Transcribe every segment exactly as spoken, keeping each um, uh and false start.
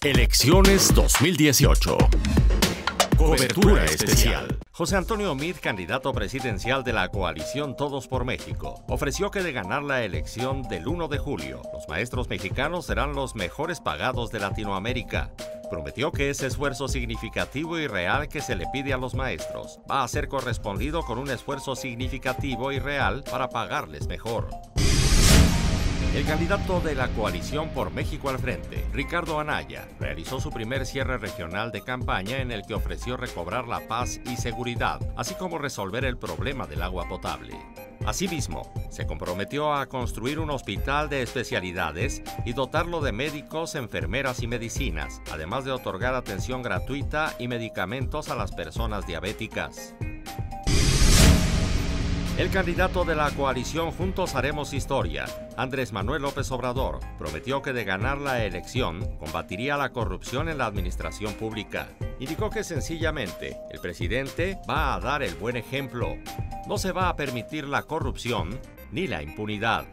Elecciones dos mil dieciocho. Cobertura especial. José Antonio Meade, candidato presidencial de la coalición Todos por México, ofreció que de ganar la elección del uno de julio, los maestros mexicanos serán los mejores pagados de Latinoamérica. Prometió que ese esfuerzo significativo y real que se le pide a los maestros va a ser correspondido con un esfuerzo significativo y real para pagarles mejor. El candidato de la coalición por México al frente, Ricardo Anaya, realizó su primer cierre regional de campaña en el que ofreció recobrar la paz y seguridad, así como resolver el problema del agua potable. Asimismo, se comprometió a construir un hospital de especialidades y dotarlo de médicos, enfermeras y medicinas, además de otorgar atención gratuita y medicamentos a las personas diabéticas. El candidato de la coalición Juntos Haremos Historia, Andrés Manuel López Obrador, prometió que de ganar la elección combatiría la corrupción en la administración pública. Indicó que sencillamente el presidente va a dar el buen ejemplo. No se va a permitir la corrupción ni la impunidad.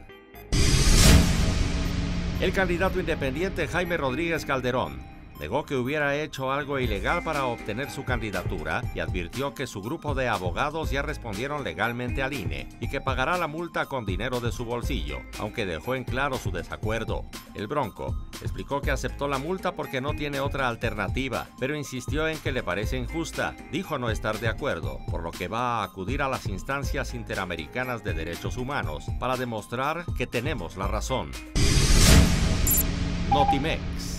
El candidato independiente Jaime Rodríguez Calderón negó que hubiera hecho algo ilegal para obtener su candidatura y advirtió que su grupo de abogados ya respondieron legalmente al I N E y que pagará la multa con dinero de su bolsillo, aunque dejó en claro su desacuerdo. El Bronco explicó que aceptó la multa porque no tiene otra alternativa, pero insistió en que le parece injusta. Dijo no estar de acuerdo, por lo que va a acudir a las instancias interamericanas de derechos humanos para demostrar que tenemos la razón. Notimex.